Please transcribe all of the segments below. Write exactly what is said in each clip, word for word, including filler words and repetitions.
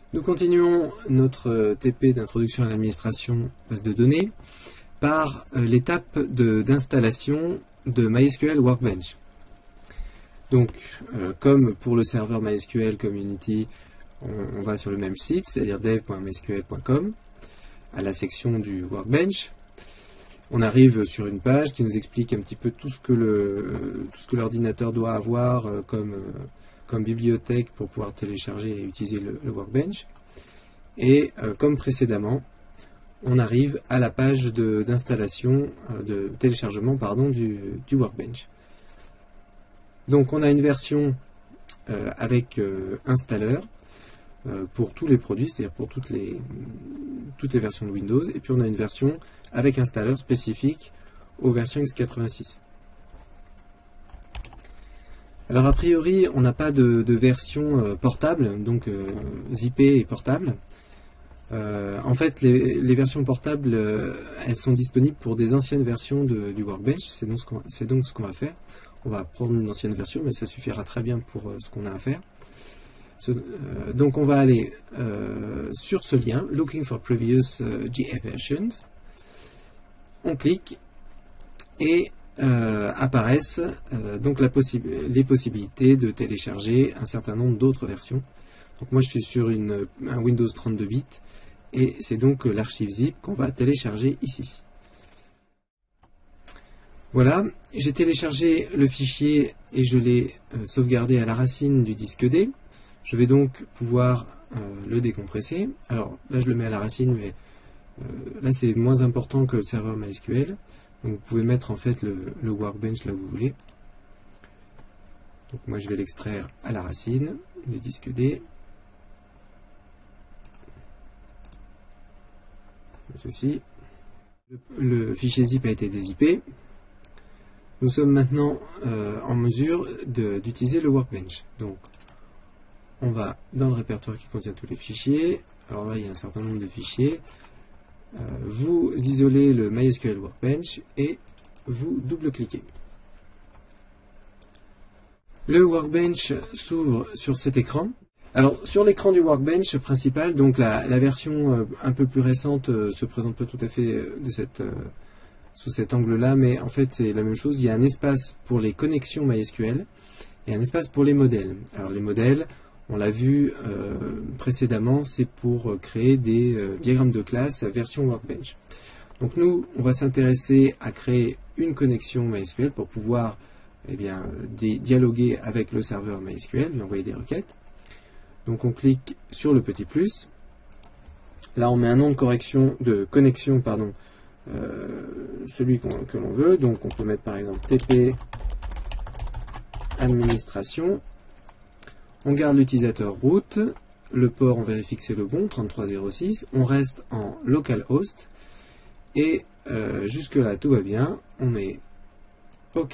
Nous continuons notre T P d'introduction à l'administration base de données par l'étape d'installation de, de MySQL Workbench. Donc, euh, comme pour le serveur MySQL Community, on, on va sur le même site, c'est-à-dire dev point my S Q L point com, à la section du Workbench. On arrive sur une page qui nous explique un petit peu tout ce que le tout ce que l'ordinateur doit avoir euh, comme, euh, comme bibliothèque pour pouvoir télécharger et utiliser le, le Workbench. Et euh, comme précédemment, on arrive à la page d'installation, de, de téléchargement pardon, du, du Workbench. Donc on a une version euh, avec euh, installeur euh, pour tous les produits, c'est-à-dire pour toutes les, toutes les versions de Windows, et puis on a une version avec installeur spécifique aux versions x quatre-vingt-six. Alors a priori, on n'a pas de, de version euh, portable, donc euh, zippée et portable. Euh, en fait, les, les versions portables, euh, elles sont disponibles pour des anciennes versions de, du Workbench, c'est donc ce qu'on c'est donc ce qu'on va faire. On va prendre une ancienne version, mais ça suffira très bien pour euh, ce qu'on a à faire. Ce, euh, donc on va aller euh, sur ce lien, Looking for Previous euh, G A Versions. On clique et euh, apparaissent euh, donc la possi les possibilités de télécharger un certain nombre d'autres versions. Donc moi je suis sur une, un Windows trente-deux bits et c'est donc l'archive zip qu'on va télécharger ici. Voilà, j'ai téléchargé le fichier et je l'ai euh, sauvegardé à la racine du disque D. Je vais donc pouvoir euh, le décompresser. Alors là je le mets à la racine, mais euh, là c'est moins important que le serveur MySQL. Donc vous pouvez mettre en fait le, le Workbench là où vous voulez. Donc moi je vais l'extraire à la racine du disque D. Ceci. Le, le fichier zip a été dézippé. Nous sommes maintenant euh, en mesure d'utiliser le Workbench. Donc, on va dans le répertoire qui contient tous les fichiers. Alors là, il y a un certain nombre de fichiers. Euh, vous isolez le MySQL Workbench et vous double-cliquez. Le Workbench s'ouvre sur cet écran. Alors, sur l'écran du Workbench principal, donc la, la version euh, un peu plus récente euh, se présente pas tout à fait euh, de cette... Euh, sous cet angle-là, mais en fait c'est la même chose. Il y a un espace pour les connexions MySQL et un espace pour les modèles. Alors les modèles, on l'a vu euh, précédemment, c'est pour créer des euh, diagrammes de classe version Workbench. Donc nous, on va s'intéresser à créer une connexion MySQL pour pouvoir eh bien, dialoguer avec le serveur MySQL, lui envoyer des requêtes. Donc on clique sur le petit plus. Là on met un nom de correction de connexion, pardon, Euh, celui qu'on, que l'on veut. Donc on peut mettre par exemple T P administration. On garde l'utilisateur root. Le port, on vérifie que c'est le bon, trente-trois zéro six. On reste en localhost. Et euh, jusque là tout va bien. On met OK.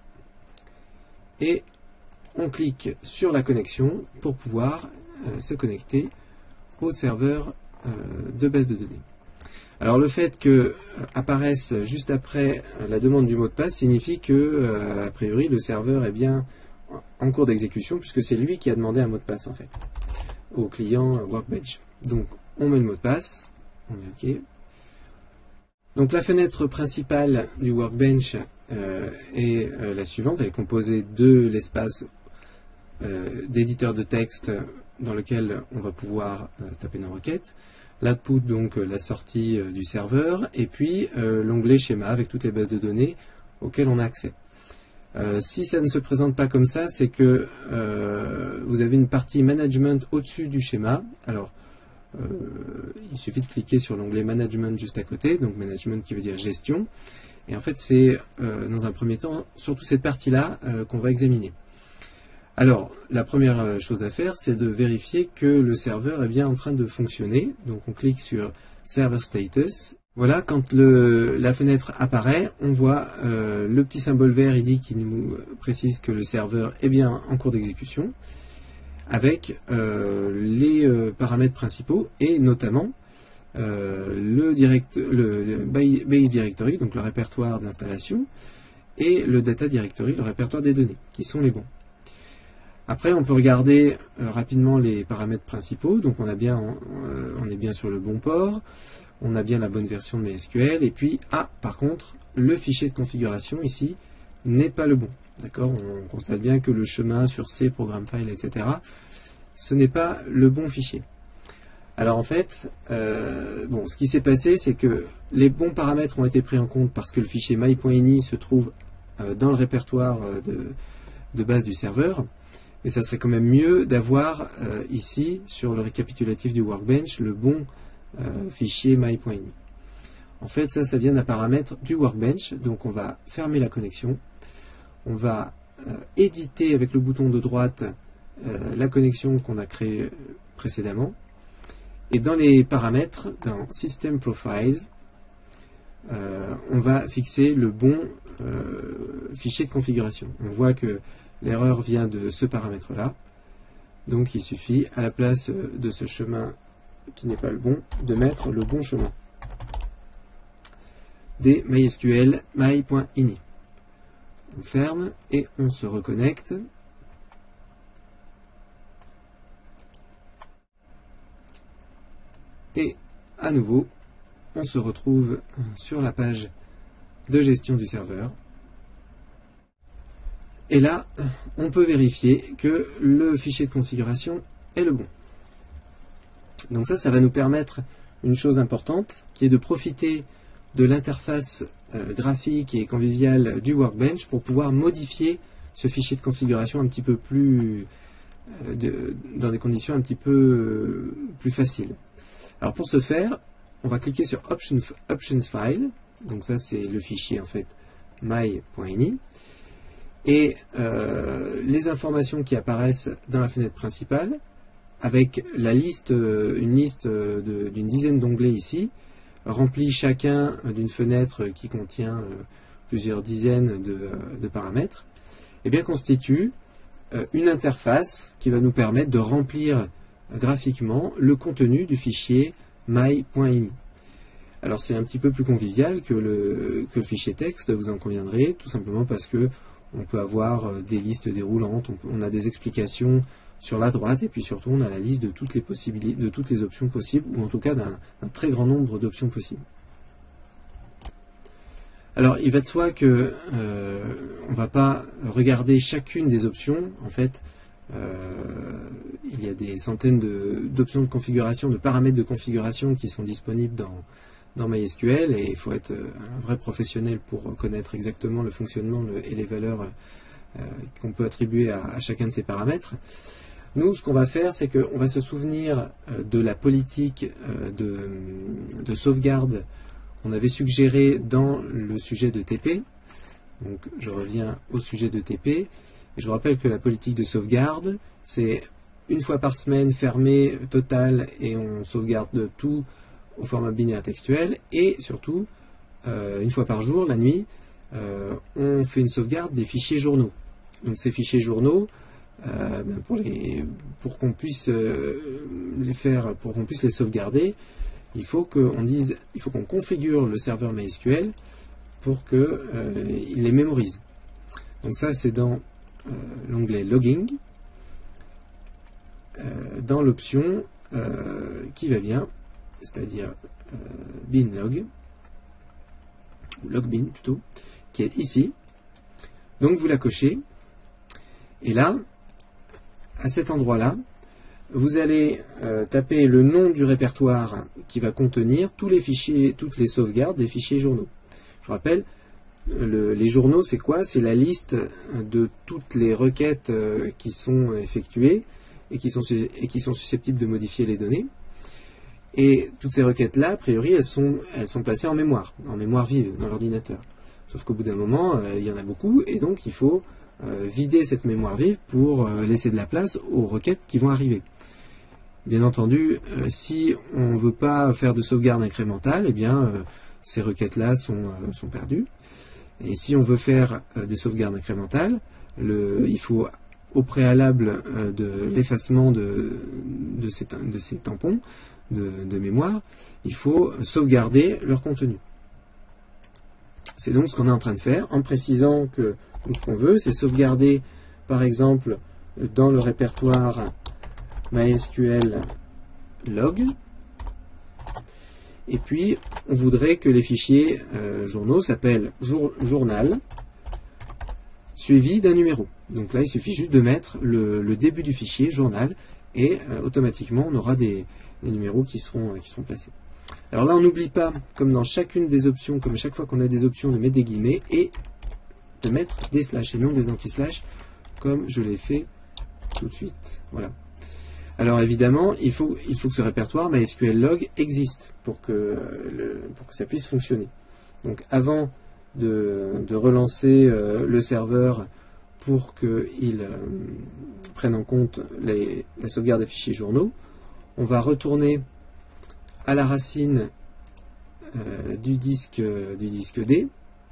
Et on clique sur la connexion pour pouvoir euh, se connecter au serveur euh, de base de données. Alors le fait que euh, apparaisse juste après euh, la demande du mot de passe signifie que, euh, a priori, le serveur est bien en cours d'exécution puisque c'est lui qui a demandé un mot de passe en fait au client euh, Workbench. Donc on met le mot de passe, on met OK. Donc la fenêtre principale du Workbench euh, est euh, la suivante, elle est composée de l'espace euh, d'éditeur de texte dans lequel on va pouvoir euh, taper nos requêtes. L'output, donc la sortie euh, du serveur, et puis euh, l'onglet schéma avec toutes les bases de données auxquelles on a accès. Euh, si ça ne se présente pas comme ça, c'est que euh, vous avez une partie management au-dessus du schéma. Alors, euh, il suffit de cliquer sur l'onglet management juste à côté, donc management qui veut dire gestion. Et en fait, c'est euh, dans un premier temps surtout cette partie-là euh, qu'on va examiner. Alors, la première chose à faire, c'est de vérifier que le serveur est bien en train de fonctionner. Donc, on clique sur Server Status. Voilà, quand le, la fenêtre apparaît, on voit euh, le petit symbole vert I D qui nous précise que le serveur est bien en cours d'exécution, avec euh, les euh, paramètres principaux et notamment euh, le, direct, le Base Directory, donc le répertoire d'installation, et le Data Directory, le répertoire des données, qui sont les bons. Après, on peut regarder euh, rapidement les paramètres principaux. Donc, on, a bien, euh, on est bien sur le bon port, on a bien la bonne version de MySQL. Et puis, ah, par contre, le fichier de configuration ici n'est pas le bon. D'accord? On constate bien que le chemin sur C, programme file, et cetera, ce n'est pas le bon fichier. Alors en fait, euh, bon, ce qui s'est passé, c'est que les bons paramètres ont été pris en compte parce que le fichier my.ini se trouve euh, dans le répertoire de, de base du serveur. Mais ça serait quand même mieux d'avoir euh, ici, sur le récapitulatif du Workbench, le bon euh, fichier my.ini. En fait, ça, ça vient d'un paramètre du Workbench. Donc on va fermer la connexion. On va euh, éditer avec le bouton de droite euh, la connexion qu'on a créée précédemment. Et dans les paramètres, dans System Profiles, euh, on va fixer le bon euh, fichier de configuration. On voit que l'erreur vient de ce paramètre-là. Donc il suffit, à la place de ce chemin qui n'est pas le bon, de mettre le bon chemin. Des MySQL my.ini. On ferme et on se reconnecte. Et à nouveau, on se retrouve sur la page de gestion du serveur. Et là, on peut vérifier que le fichier de configuration est le bon. Donc ça, ça va nous permettre une chose importante, qui est de profiter de l'interface euh, graphique et conviviale du Workbench pour pouvoir modifier ce fichier de configuration un petit peu plus, euh, de, dans des conditions un petit peu euh, plus faciles. Alors pour ce faire, on va cliquer sur Options, Options File. Donc ça, c'est le fichier en fait my.ini. Et euh, les informations qui apparaissent dans la fenêtre principale, avec la liste, une liste d'une dizaine d'onglets ici, remplis chacun d'une fenêtre qui contient euh, plusieurs dizaines de, de paramètres, et bien constitue euh, une interface qui va nous permettre de remplir graphiquement le contenu du fichier my.ini. Alors c'est un petit peu plus convivial que le, que le fichier texte, vous en conviendrez, tout simplement parce que on peut avoir des listes déroulantes, on, peut, on a des explications sur la droite, et puis surtout on a la liste de toutes les possibilités, de toutes les options possibles, ou en tout cas d'un très grand nombre d'options possibles. Alors il va de soi que euh, on ne va pas regarder chacune des options. En fait, euh, il y a des centaines d'options de, de configuration, de paramètres de configuration qui sont disponibles dans, dans MySQL, et il faut être un vrai professionnel pour connaître exactement le fonctionnement le, et les valeurs euh, qu'on peut attribuer à, à chacun de ces paramètres. Nous, ce qu'on va faire, c'est qu'on va se souvenir de la politique de, de sauvegarde qu'on avait suggérée dans le sujet de T P. Donc, je reviens au sujet de T P. Et je vous rappelle que la politique de sauvegarde, c'est une fois par semaine fermé, total, et on sauvegarde tout au format binaire textuel. Et surtout, euh, une fois par jour, la nuit, euh, on fait une sauvegarde des fichiers journaux. Donc, ces fichiers journaux, Euh, pour, les, pour qu'on puisse euh, les faire, pour qu'on puisse les sauvegarder, il faut qu'on dise, il faut qu'on configure le serveur MySQL pour que euh, il les mémorise. Donc ça, c'est dans euh, l'onglet Logging, euh, dans l'option euh, qui va bien, c'est-à-dire euh, binlog, ou logbin plutôt, qui est ici. Donc vous la cochez, et là, à cet endroit-là, vous allez euh, taper le nom du répertoire qui va contenir tous les fichiers, toutes les sauvegardes des fichiers journaux. Je rappelle, le, les journaux, c'est quoi? C'est la liste de toutes les requêtes euh, qui sont effectuées et qui sont, et qui sont susceptibles de modifier les données. Et toutes ces requêtes-là, a priori, elles sont, elles sont placées en mémoire, en mémoire vive dans l'ordinateur. Sauf qu'au bout d'un moment, euh, il y en a beaucoup, et donc il faut Euh, vider cette mémoire vive pour euh, laisser de la place aux requêtes qui vont arriver. Bien entendu, euh, si on ne veut pas faire de sauvegarde incrémentale, eh bien, euh, ces requêtes-là sont, euh, sont perdues. Et si on veut faire euh, des sauvegardes incrémentales, le, il faut au préalable euh, de l'effacement de, de, ces, de ces tampons de, de mémoire, il faut sauvegarder leur contenu. C'est donc ce qu'on est en train de faire, en précisant que nous, ce qu'on veut, c'est sauvegarder, par exemple, dans le répertoire MySQL log. Et puis, on voudrait que les fichiers euh, journaux s'appellent jour, journal suivi d'un numéro. Donc là, il suffit juste de mettre le, le début du fichier journal et euh, automatiquement, on aura des, des numéros qui seront, euh, qui seront placés. Alors là, on n'oublie pas, comme dans chacune des options, comme à chaque fois qu'on a des options, de mettre des guillemets et de mettre des slash et non des anti-slash, comme je l'ai fait tout de suite. Voilà. Alors évidemment, il faut, il faut que ce répertoire MySQL log existe pour que, le, pour que ça puisse fonctionner. Donc avant de, de relancer euh, le serveur pour qu'il euh, prenne en compte les, la sauvegarde des fichiers journaux, on va retourner à la racine euh, du, disque, euh, du disque D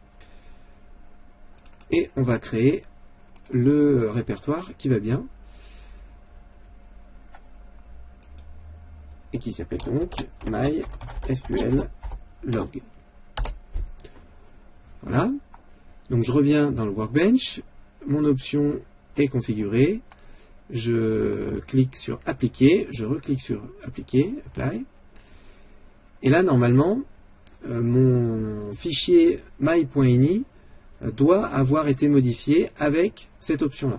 et on va créer le répertoire qui va bien et qui s'appelle donc MySQL log. Voilà. Donc je reviens dans le Workbench, mon option est configurée, je clique sur Appliquer, je reclique sur Appliquer, Apply, et là normalement euh, mon fichier my.ini euh, doit avoir été modifié avec cette option-là.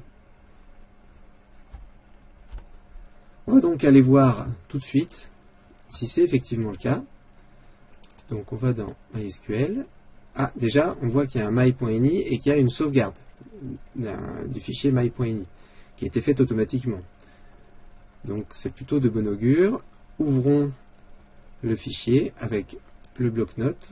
On va donc aller voir tout de suite si c'est effectivement le cas. Donc on va dans MySQL. Ah, déjà, on voit qu'il y a un my.ini et qu'il y a une sauvegarde du fichier my.ini qui a été faite automatiquement. Donc c'est plutôt de bon augure. Ouvrons le fichier avec le bloc-notes.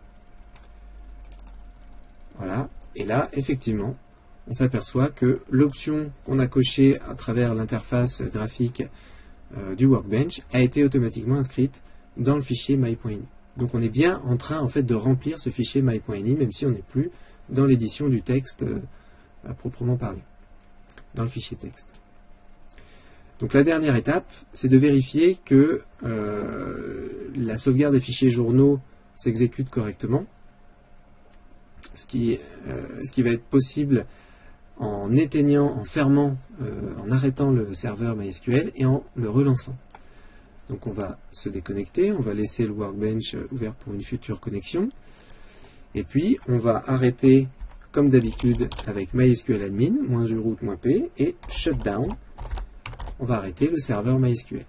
Voilà. Et là, effectivement, on s'aperçoit que l'option qu'on a cochée à travers l'interface graphique euh, du Workbench a été automatiquement inscrite dans le fichier my.ini. Donc on est bien en train en fait de remplir ce fichier my.ini, même si on n'est plus dans l'édition du texte euh, à proprement parler, dans le fichier texte. Donc la dernière étape, c'est de vérifier que euh, la sauvegarde des fichiers journaux s'exécute correctement, ce qui, euh, ce qui va être possible en éteignant, en fermant, euh, en arrêtant le serveur MySQL et en le relançant. Donc on va se déconnecter, on va laisser le Workbench ouvert pour une future connexion. Et puis on va arrêter, comme d'habitude, avec MySQL admin, moins u root, moins p, et shutdown. On va arrêter le serveur MySQL.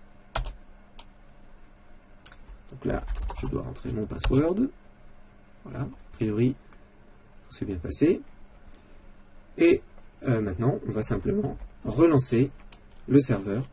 Donc là, je dois rentrer mon password. Voilà, a priori, tout s'est bien passé. Et euh, maintenant, on va simplement relancer le serveur.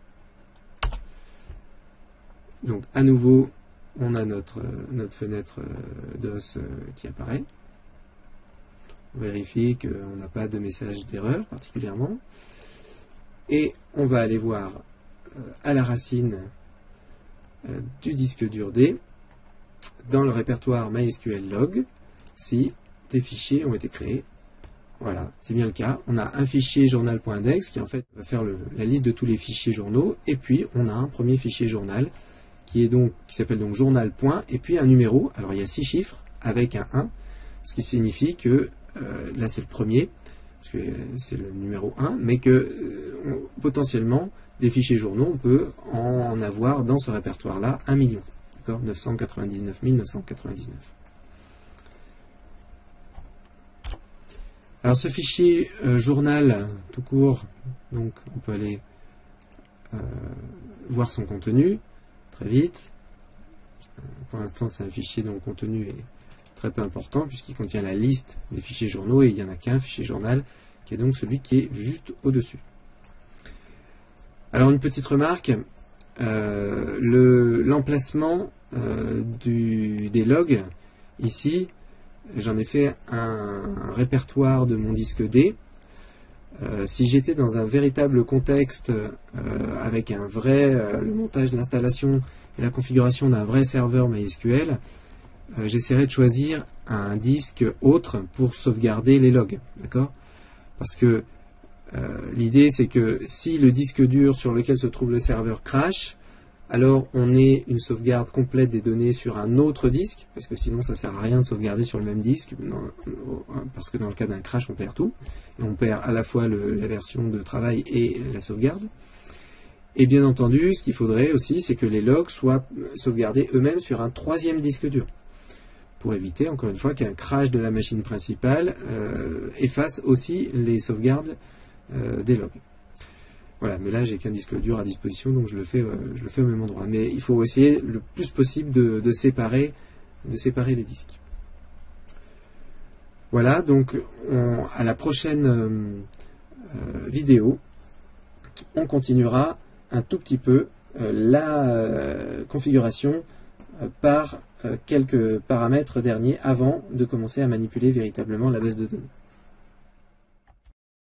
Donc à nouveau, on a notre, notre fenêtre D O S qui apparaît. On vérifie qu'on n'a pas de message d'erreur particulièrement. Et on va aller voir à la racine du disque dur D, dans le répertoire MySQL log, si des fichiers ont été créés. Voilà, c'est bien le cas. On a un fichier journal.index qui en fait va faire le, la liste de tous les fichiers journaux. Et puis on a un premier fichier journal qui est donc qui s'appelle donc journal. Et puis un numéro. Alors il y a six chiffres avec un un, ce qui signifie que euh, là c'est le premier, parce que c'est le numéro un, mais que euh, on, potentiellement des fichiers journaux, on peut en avoir dans ce répertoire-là un million. D'accord, neuf cent quatre-vingt-dix-neuf mille neuf cent quatre-vingt-dix-neuf. Alors ce fichier euh, journal tout court, donc on peut aller euh, voir son contenu très vite. Pour l'instant c'est un fichier dont le contenu est très peu important puisqu'il contient la liste des fichiers journaux et il n'y en a qu'un fichier journal qui est donc celui qui est juste au-dessus. Alors une petite remarque, euh, le, l'emplacement euh, du, des logs ici, j'en ai fait un, un répertoire de mon disque D. Euh, si j'étais dans un véritable contexte euh, avec un vrai, euh, le montage de l'installation et la configuration d'un vrai serveur MySQL, euh, j'essaierais de choisir un disque autre pour sauvegarder les logs. D'accord ? Parce que euh, l'idée c'est que si le disque dur sur lequel se trouve le serveur crash, alors on ait une sauvegarde complète des données sur un autre disque, parce que sinon ça ne sert à rien de sauvegarder sur le même disque, parce que dans le cas d'un crash on perd tout, et on perd à la fois le, la version de travail et la sauvegarde. Et bien entendu, ce qu'il faudrait aussi, c'est que les logs soient sauvegardés eux-mêmes sur un troisième disque dur, pour éviter, encore une fois, qu'un crash de la machine principale euh, efface aussi les sauvegardes euh, des logs. Voilà, mais là j'ai qu'un disque dur à disposition, donc je le fais, euh, je le fais au même endroit. Mais il faut essayer le plus possible de, de séparer, de séparer les disques. Voilà, donc on, à la prochaine euh, euh, vidéo, on continuera un tout petit peu euh, la euh, configuration euh, par euh, quelques paramètres derniers avant de commencer à manipuler véritablement la base de données.